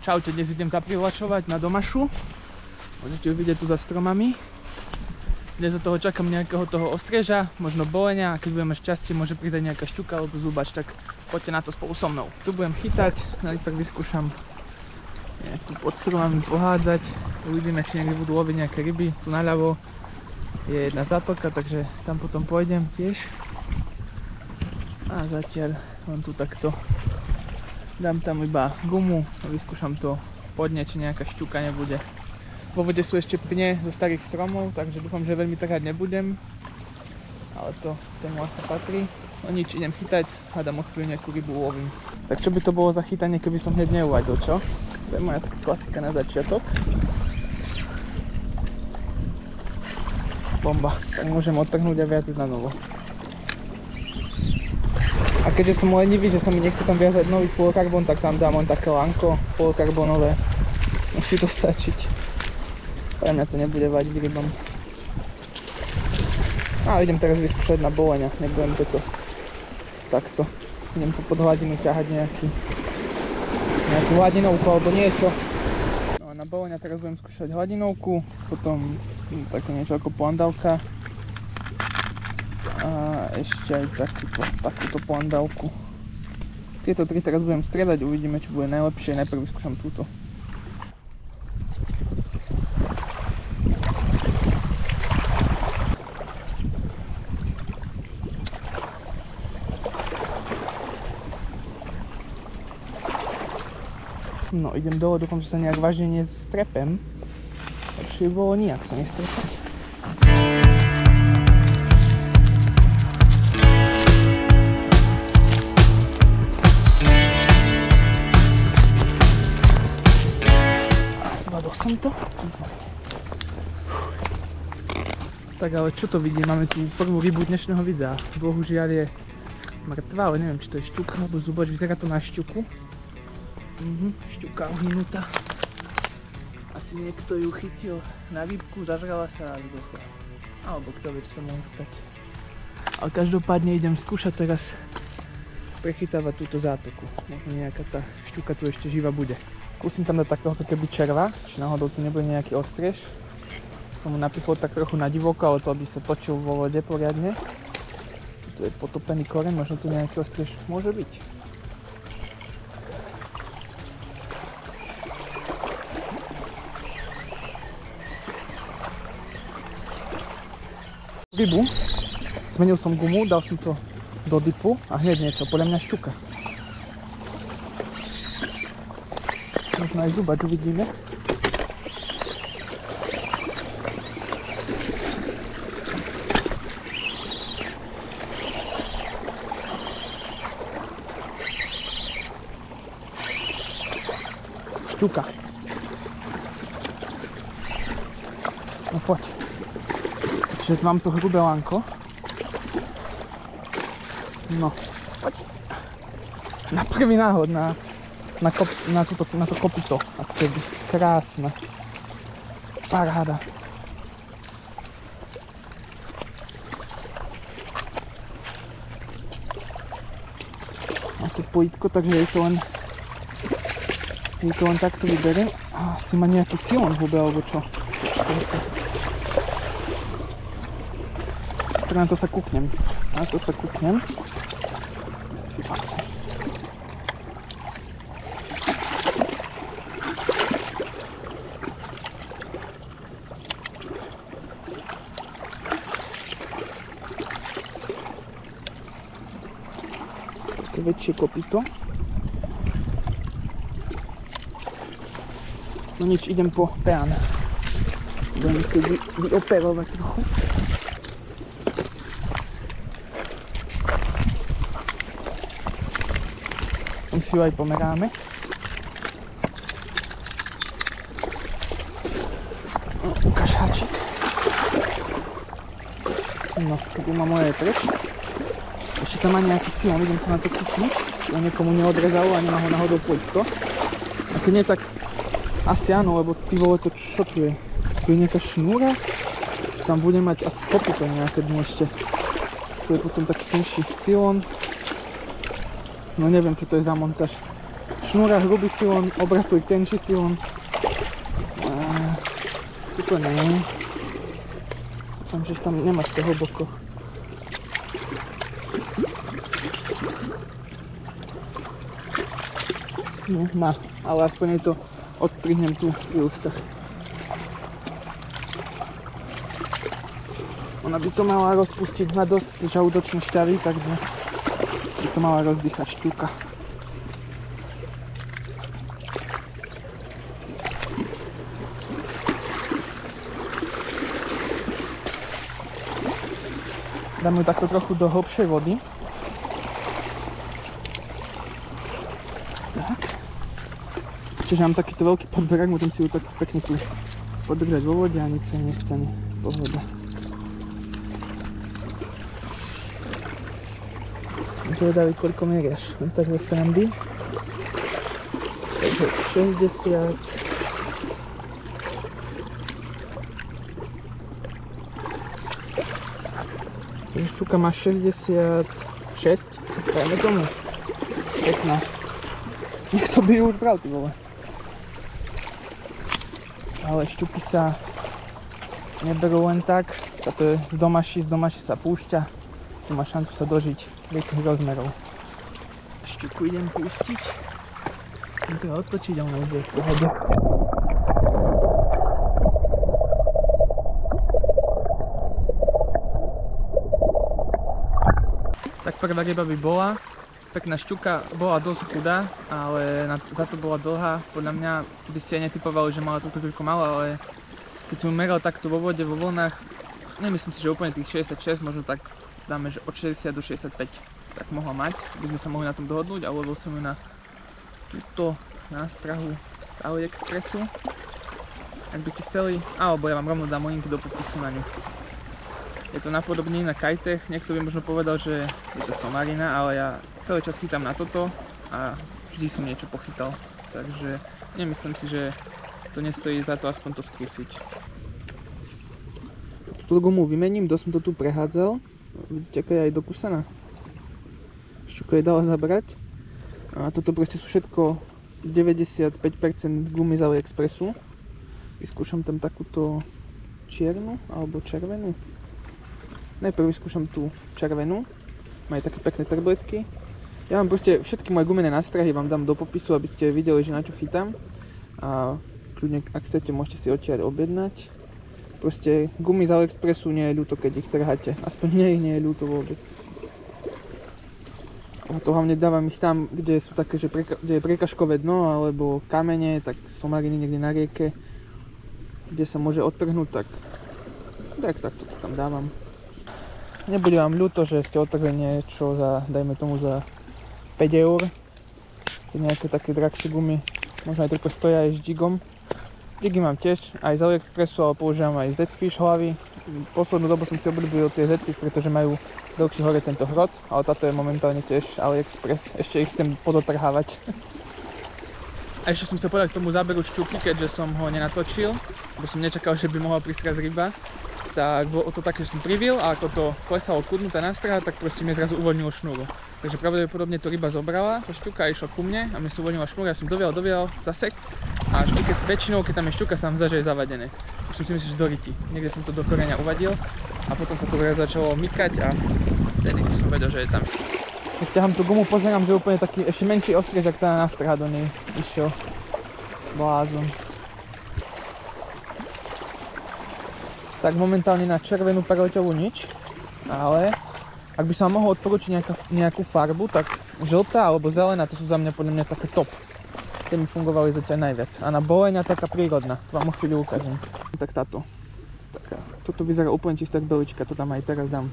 Čaute, dnes idem zaprivlačovať na domašu. Môžete ju vidieť tu za stromami. Dnes do toho čakám nejakého toho ostrieža, možno bolenia, a keď budem mať šťastie, môže prísť aj nejaká šťuka alebo zubač, tak poďte na to spolu so mnou. Tu budem chytať, tak vyskúšam tu pod stromami pohádzať. Uvidíme, či niekde budú loviť nejaké ryby. Tu naľavo je jedna zátoka, takže tam potom pôjdem tiež. A zatiaľ len tu takto dám tam iba gumu a vyskúšam to podne, či nejaká šťuka nebude. Vo vode sú ešte pne zo starých stromov, takže dúfam, že veľmi trhať nebudem. Ale to tomu asi patrí. No nič, idem chytať, hádam od chvíľu nejakú rybu ulovím. Tak čo by to bolo za chytanie, keby som hneď neuvadil, čo? To je moja taká klasika na začiatok. Bomba, tak môžem odtrhnúť a viac na novo. A keďže som lenivý, že sa mi nechce tam viazať nový fluorokarbon, tak tam dám len také lanko fluorokarbonové. Musí to stačiť. Pre mňa to nebude vadiť rybom. A idem teraz vyskúšať na boleňa, nebudem toto takto. Idem pod hladinu ťahať nejakú hladinovku alebo niečo. No a na boleňa teraz budem skúšať hladinovku, potom také niečo ako poandavka. A ešte aj takúto poandavku. Tieto tri teraz budem striedať, uvidíme, čo bude najlepšie. Najprv vyskúšam túto. No, idem dole, dúfam, že sa nejak vážne nestrepem. Lepšie by bolo nijak sa nestrepať. Som to. Tak ale čo to vidím? Máme tu prvú rybu dnešného videa. Bohužiaľ je mŕtva, ale neviem, či to je šťuka alebo zubač. Vyzerá to na šťuku. Šťuka uhynutá. Asi niekto ju chytil na výpku, zažrala sa a vydochla. Alebo kto vie, čo sa mohol stať. Ale každopádne idem skúšať teraz prechytávať túto zátoku. Možno nejaká tá šťuka tu ešte živa bude. Skúsim tam dať takého keby červa, či náhodou tu nebude nejaký ostriež. Som mu napichol tak trochu na divoko, ale to by sa točil vo vode poriadne. Tu je potopený koreň, možno tu nejaký ostriež môže byť. Rybu. Zmenil som gumu, dal som to do dipu a hneď niečo, podľa mňa šťuka. Možno aj zubač uvidíme. Šťuka. No poď. Takže mám tu hrubé lánko. No, poď. Na prvý náhod, na to kopyto, akoby krásne, paráda. Má tu pojítko, takže je to len takto vyberiem. Asi má nejaký silon v hube, alebo čo. Na to sa kúknem. Väčšie kopyto. No nič, idem po peán. Budem si vyoperovať trochu. Tam si ju aj pomeráme. No, ukáž háčik. No, guma moja je preč. Ešte tam má nejaký silon, idem sa na to kúknuť, či ho niekomu neodrezalo a nemá ho náhodou pojitko. A keď nie, tak asi áno, lebo ty vole, to čo tu je? Tu je nejaká šnúra, tam bude mať asi kopyto nejaké dni ešte. Tu je potom taký tenší silon. No neviem, čo to je za montáž. Šnúra hrubý silón, obratuj tenší silón. Tuto nie. Dúfam, že tam nemáš to hlboko. No, má, ale aspoň je to odtrihnem tu pri ústach. Ona by to mala rozpustiť na dosť žalúdočné šťavy, takže by to mala rozdýchať šťuka. Dám ju takto trochu do hlbšej vody. Tak. Čiže mám takýto veľký podberák, môžem si ju tak pekne tu podržať vo vode a nič sa nestane. Pohoda. Som zvedavý, koľko meriaš. No takže sandy. Takže 60. Šťuka má 66. Dajme tomu. Pekná. Nech to by už bral, ty vole. Ale šťuky sa neberú len tak. To je z domaši sa púšťa. Tu má šancu sa dožiť veľkých rozmerov. Šťuku idem pustiť. Idem to otočiť a ona už je v pohode. Tak prvá ryba by bola. Pekná šťuka, bola dosť chudá, ale za to bola dlhá. Podľa mňa by ste netypovali, že mala toľko malo, ale keď som meral takto vo vode, vo vlnách, nemyslím si, že úplne tých 66, možno tak dáme, že od 60 do 65 tak mohla mať. By sme sa mohli na tom dohodnúť, ale lovil som ju na túto nástrahu z AliExpressu. Ak by ste chceli, alebo ja vám rovno dám link do popisu na ňu. Je to napodobne na kajtech, niekto by možno povedal, že je to somarina, ale ja celý čas chytám na toto a vždy som niečo pochytal. Takže nemyslím si, že to nestojí za to aspoň to skúsiť. Túto gumu vymením, dosť som to tu prehádzal. Vidíte, aká je aj dokúsaná. Šťuka je dala zabrať. A toto proste sú všetko 95% gumy z AliExpressu. Vyskúšam tam takúto čiernu alebo červenú. Najprv vyskúšam tú červenú, majú také pekné tabletky. Ja vám proste všetky moje gumené nástrahy vám dám do popisu, aby ste videli, že na čo chytám. A kľudne, ak chcete, môžete si odtiaľ objednať. Proste gumy z AliExpressu nie je ľúto, keď ich trháte. Aspoň nie je ľúto vôbec. A to hlavne dávam ich tam, kde sú také, že kde je prekažkové dno, alebo kamene, tak somariny niekde na rieke, kde sa môže odtrhnúť, tak to tam dávam. Nebude vám ľúto, že ste odtrhli niečo za, dajme tomu za 5 eur. Keď nejaké také drahšie gumy, možno aj toľko stoja aj s jigom. Jigy mám tiež aj z AliExpressu, ale používam aj Z-Fish hlavy. Poslednú dobu som si obľúbil tie Z-Fish, pretože majú dlhší hore tento hrot, ale táto je momentálne tiež AliExpress. Ešte ich chcem podotrhávať. A ešte som chcel povedať k tomu záberu šťuky, keďže som ho nenatočil, lebo som nečakal, že by mohla prísť raz ryba. Tak bolo to také, že som privil a ako to klesalo kudnutá nástraha, tak proste mi zrazu uvoľnilo šnúru. Takže pravdepodobne to ryba zobrala, tá šťuka išla ku mne a mi sa uvoľnila šnúra, ja som dovial, zasek a väčšinou, keď tam je šťuka, sa vám zdá, že je zavadené. Už som si myslel, že do ryti. Niekde som to do koreňa uvadil a potom sa to začalo mykať a vtedy som vedel, že je tam. Keď ťahám tú gumu, pozerám, že je úplne taký ešte menší ostriež, ak tá nástraha do nej išiel. Blázon. Tak momentálne na červenú perleťovú nič, ale ak by som mohol odporúčiť nejakú farbu, tak žltá alebo zelená, to sú za mňa podľa mňa také top. Tie mi fungovali zatiaľ najviac. A na boleňa taká prírodná, to vám o chvíľu ukážem. Tak táto. Toto vyzerá úplne čisto jak belička, to tam aj teraz dám.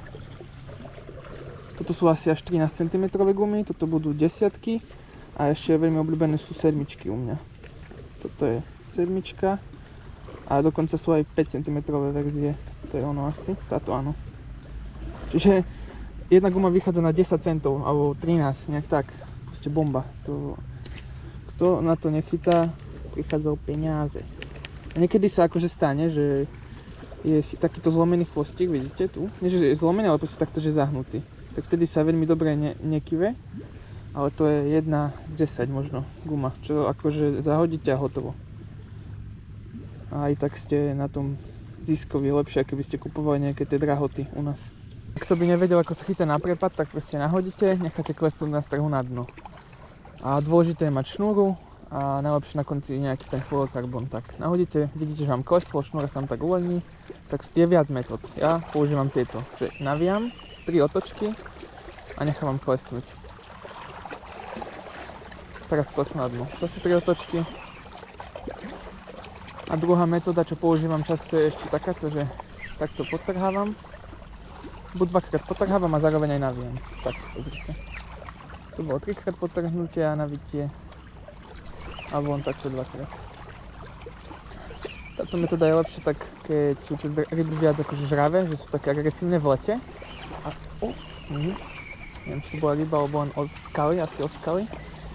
Toto sú asi až 13 cm gumy, toto budú desiatky a ešte veľmi obľúbené sú sedmičky u mňa. Toto je sedmička. A dokonca sú aj 5 cm verzie, to je ono asi, táto áno. Čiže jedna guma vychádza na 10 centov, alebo 13, nejak tak, proste bomba. Kto na to nechytá, prichádza o peniaze. A niekedy sa akože stane, že je takýto zlomený chvostík, vidíte tu? Nie, že je zlomený, ale proste takto, že je zahnutý. Tak vtedy sa veľmi dobre nekyve Ale to je 1 z 10 možno guma, čo akože zahodíte a hotovo. A aj tak ste na tom ziskoví lepšie, keby ste kupovali nejaké tie drahoty u nás. Kto by nevedel, ako sa chytá na prepad, tak proste nahodíte, necháte klesnúť na strhu na dno. A dôležité je mať šnúru a najlepšie na konci nejaký ten fluorokarbon. Tak nahodíte, vidíte, že vám kleslo, šnúra sa vám tak uvoľní, tak je viac metód. Ja používam tieto, že navíjam 3 otočky a nechávam klesnúť. Teraz klesnú na dno. Zase 3 otočky. A druhá metóda, čo používam často, je ešte takáto, že takto podtrhávam. Buď 2-krát podtrhávam a zároveň aj navíjam. Tak, pozrite. To bolo 3-krát podtrhnutie a navitie. Alebo on takto 2-krát. Táto metóda je lepšia tak, keď sú tie ryby viac akože žravé, že sú také agresívne v lete. A neviem, či to bola ryba, alebo len od skaly, asi o skaly.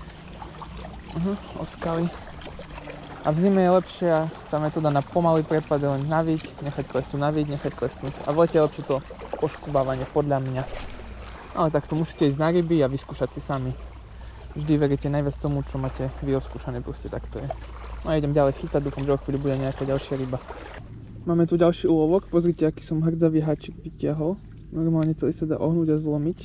O skaly. A v zime je lepšia tá metóda na pomalý prepad, len naviť, nechať klesnúť, naviť, nechať klesnúť. A v lete je lepšie to poškubávanie, podľa mňa. Ale takto musíte ísť na ryby a vyskúšať si sami. Vždy veríte najviac tomu, čo máte vy oskúšané, proste takto je. No a idem ďalej chytať, dúfam, že o chvíľu bude nejaká ďalšia ryba. Máme tu ďalší úlovok, pozrite, aký som hrdzavý háčik vytiahol. Normálne celý sa dá ohnúť a zlomiť.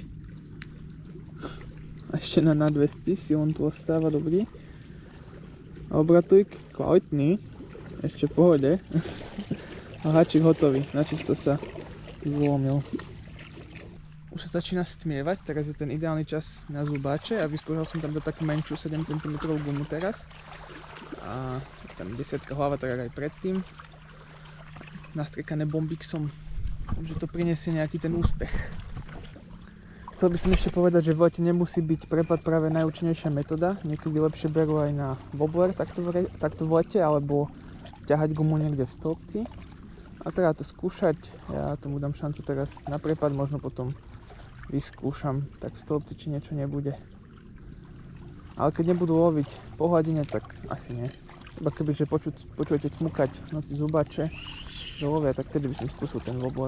A ešte na nadvesti si on tu ostáva, dobrý. Obratuj, kvalitný, ešte v pohode. A háčik hotový, načisto sa zlomil. Už sa začína stmievať, teraz je ten ideálny čas na zubáče a vyskúšal som tam do takú menšiu 7 cm gumu teraz. A tam 10 hlava, tak aj predtým. Nastriekané bombixom, že to prinesie nejaký ten úspech. Chcel by som ešte povedať, že v lete nemusí byť prepad práve najúčinnejšia metóda. Niekedy lepšie berú aj na wobbler takto v lete, alebo ťahať gumu niekde v stĺpci. A treba to skúšať, ja tomu dám šancu teraz na prepad, možno potom vyskúšam, tak v stĺpci či niečo nebude. Ale keď nebudú loviť po hladine, tak asi nie. Iba kebyže počujete cmukať v noci zubáče, že lovia, tak tedy by som skúsil ten wobbler.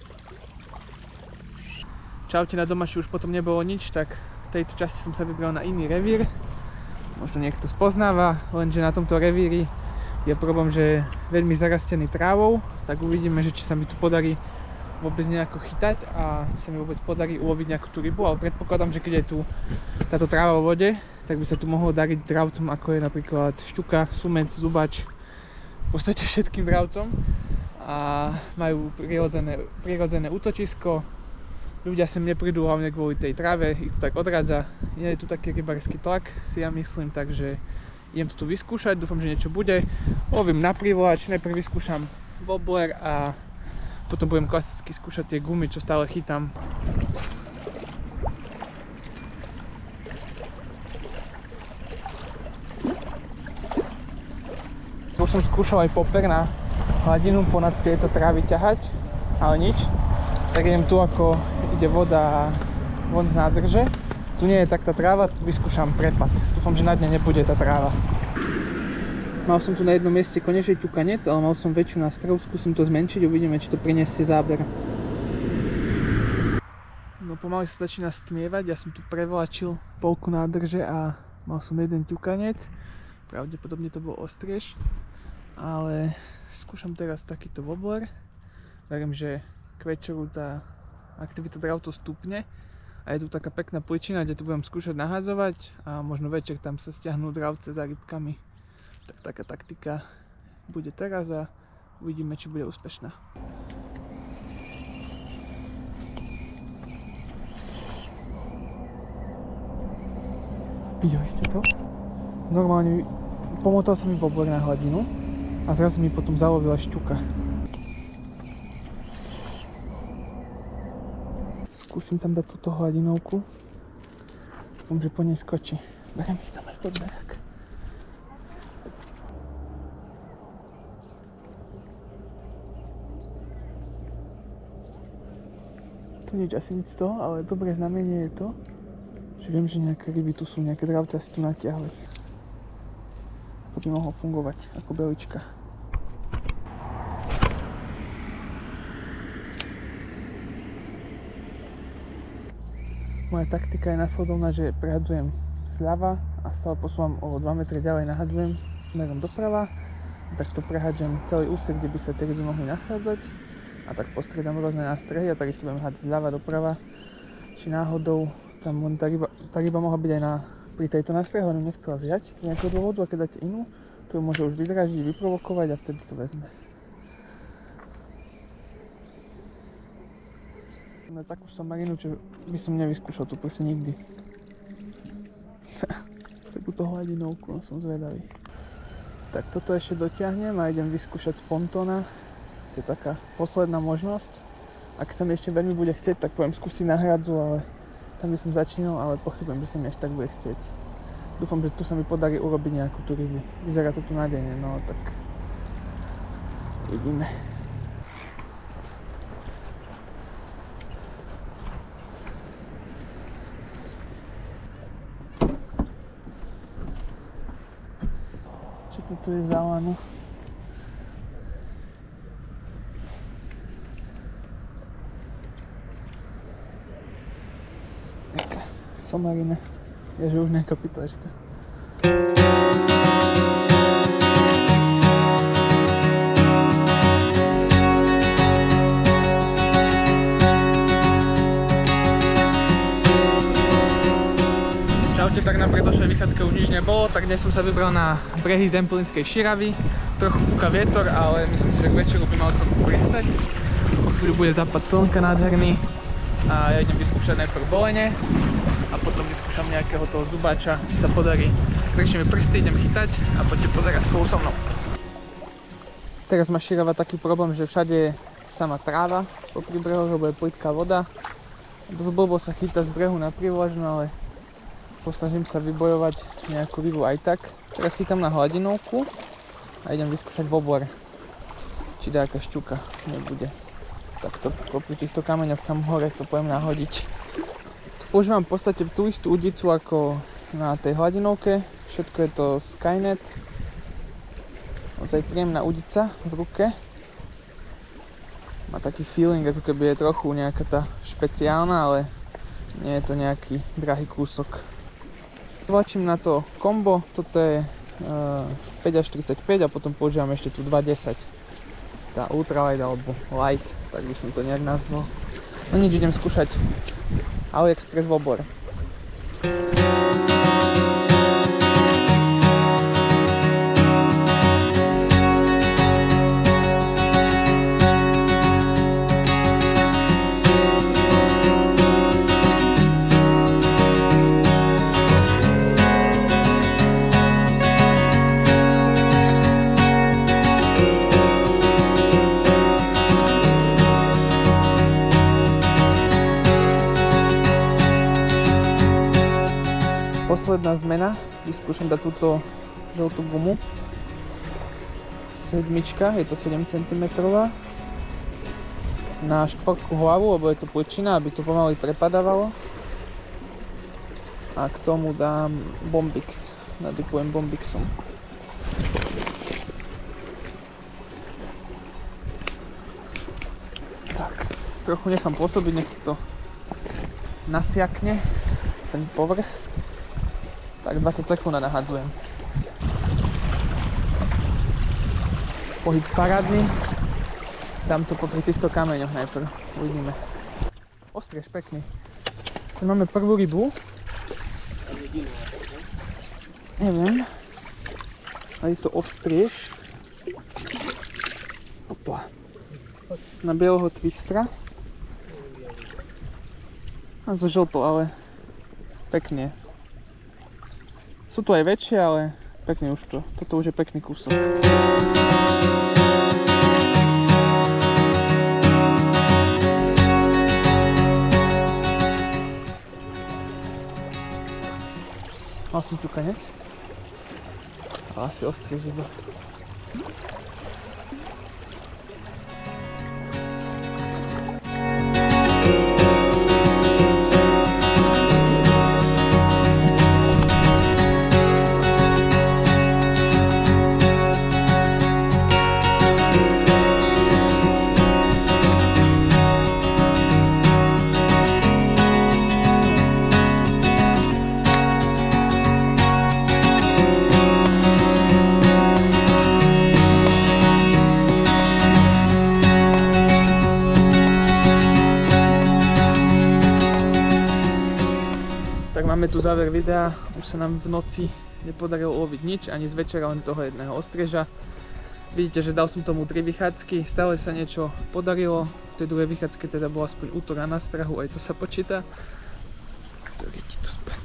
Čaute, na Domaši už potom nebolo nič, tak v tejto časti som sa vybral na iný revír. Možno niekto spoznáva, lenže na tomto revíri je problém, že je veľmi zarastený trávou, tak uvidíme, že či sa mi tu podarí vôbec nejako chytať a či sa mi vôbec podarí uloviť nejakú tú rybu, ale predpokladám, že keď je tu táto tráva vo vode, tak by sa tu mohlo dariť dravcom, ako je napríklad šťuka, sumec, zubač, v podstate všetkým dravcom a majú prirodzené útočisko. Ľudia sem neprídu hlavne kvôli tej tráve, ich to tak odrádza. Nie je tu taký rybársky tlak, si ja myslím, takže idem to tu vyskúšať, dúfam, že niečo bude. Lovím na privolač, najprv vyskúšam wobbler a potom budem klasicky skúšať tie gumy, čo stále chytám. Už som skúšal aj popper na hladinu ponad tieto trávy ťahať, ale nič. Tak idem tu, ako ide voda von z nádrže. Tu nie je tak tá tráva, tu vyskúšam prepad. Dúfam, že na dne nebude tá tráva. Mal som tu na jednom mieste konečne ťukanec, ale mal som väčšiu nástrahu, skúsim to zmenšiť, uvidíme, či to prinesie záber. No pomaly sa začína stmievať, ja som tu prevlačil polku nádrže a mal som jeden ťukanec. Pravdepodobne to bol ostriež, ale skúšam teraz takýto wobbler. Verím, že k večeru tá aktivita dravcov stupne a je tu taká pekná pličina, kde tu budem skúšať nahádzovať a možno večer tam sa stiahnú dravce za rybkami. Tak taká taktika bude teraz a uvidíme, či bude úspešná. Videli ste to? Normálne pomotal sa mi wobbler na hladinu a zrazu mi potom zalovila šťuka. Skúsim tam dať túto hladinovku. Dúfam, že po nej skočí. Beriem si tam aj podberák. Tu nič, asi nič z toho, ale dobré znamenie je to, že viem, že nejaké ryby tu sú, nejaké dravce si tu natiahli. To by mohlo fungovať ako belička. Moja moja taktika je nasledovná, že prehadzujem zľava a stále posúvam o 2 metre ďalej, nahadzujem smerom doprava. Tak to prehádžem celý úsek, kde by sa tie ryby mohli nachádzať. A tak postredám rôzne nástrehy a takisto budem hádzať zľava doprava. Či náhodou tam len tá ryba mohla byť aj pri tejto nástrehe, ale nechcela vziať z nejakého dôvodu, a keď dáte inú, to ju môže už vydražiť, vyprovokovať a vtedy to vezme. Na takú somarinu, čo by som nevyskúšal tu proste nikdy. Takúto hladinovku, no som zvedavý. Tak toto ešte dotiahnem a idem vyskúšať z pontóna. To je taká posledná možnosť. Ak sa mi ešte veľmi bude chcieť, tak poviem skúsiť na hradzu, ale tam by som začínal, ale pochybujem, že sa mi až tak bude chcieť. Dúfam, že tu sa mi podarí urobiť nejakú tú rybu. Vyzerá to tu nádejne, no tak uvidíme. Čo to tu je za lano? Nejaká somarina. Je, že už nejaká pytlačka. Čaute, tak na predošlej vychádzke už nič nebolo, tak dnes som sa vybral na brehy Zemplínskej Širavy. Trochu fúka vietor, ale myslím si, že k večeru by mal trochu pristať. Po chvíľu bude západ slnka nádherný a ja idem vyskúšať najprv bolene a potom vyskúšam nejakého toho zubáča, či sa podarí. Konečne mi prsty idem chytať a poďte pozerať spolu so mnou. Teraz má Širava taký problém, že všade je sama tráva popri brehoch, lebo je plitká voda. Dosť blbo sa chytá z brehu na prívlažnú, ale posnažím sa vybojovať nejakú rybu aj tak. Teraz chytám na hladinovku a idem vyskúšať vobor. Či dá aká šťuka nebude. Takto pri týchto kameňoch tam hore to poviem nahodiť. Používam v podstate tú istú udicu ako na tej hladinovke. Všetko je to Skynet. Ozaj príjemná udica v ruke. Má taký feeling, ako keby je trochu nejaká tá špeciálna, ale nie je to nejaký drahý kúsok. Tlačím na to kombo, toto je 5 až 35 a potom používam ešte tu 210. Tá ultralight alebo light, tak by som to nejak nazval. No nič, idem skúšať AliExpress vobor. Posledná zmena, vyskúšam dať túto žltú gumu. Sedmička, je to 7 cm. Na štvorku hlavu, lebo je to pličina, aby to pomaly prepadávalo. A k tomu dám Bombix, nadikujem Bombixom. Tak, trochu nechám pôsobiť, nech to nasiakne, ten povrch. Tak 20 sekúnd nahadzujem. Pohyb parádny. Dám to popri týchto kameňoch najprv. Uvidíme. Ostriež pekný. Tu máme prvú rybu. Neviem. A je to ostriež. Opa. Na bieleho twistra. A zo žltou, ale pekne. Sú tu aj väčšie, ale pekne už to. Toto už je pekný kúsok. Mal som tu kanec. Ale asi ostrý iba. tu záver videa. Už sa nám v noci nepodarilo uloviť nič, ani z večera, len toho jedného ostreža. Vidíte, že dal som tomu 3 vychádzky, stále sa niečo podarilo. V tej druhej vychádzke teda bol aspoň útor a nástrahu, aj to sa počíta. Ktorý ti tu spadne.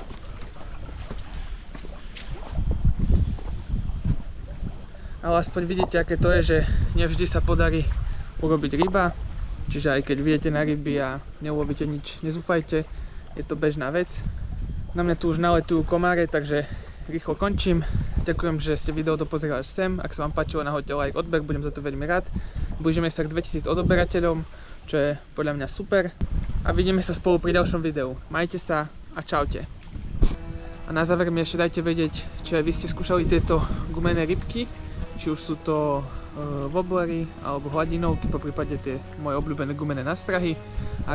Ale aspoň vidíte, aké to je, že nevždy sa podarí urobiť ryba. Čiže aj keď vidíte na ryby a neulovíte nič, nezúfajte, je to bežná vec. Na mňa tu už naletujú komáre, takže rýchlo končím. Ďakujem, že ste video dopozerali až sem. Ak sa vám páčilo, nahoďte like, odber, budem za to veľmi rád. Blížime sa k 2000 odoberateľom, čo je podľa mňa super. A vidíme sa spolu pri ďalšom videu. Majte sa a čaute. A na záver mi ešte dajte vedieť, či aj vy ste skúšali tieto gumené rybky. Či už sú to wobblery alebo hladinovky, po prípade tie moje obľúbené gumené nástrahy. Ak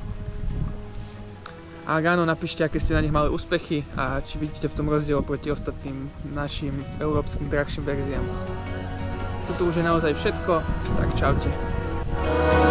áno, napíšte, aké ste na nich mali úspechy a či vidíte v tom rozdiel proti ostatným našim európskym drahším verziám. Toto už je naozaj všetko, tak čaute.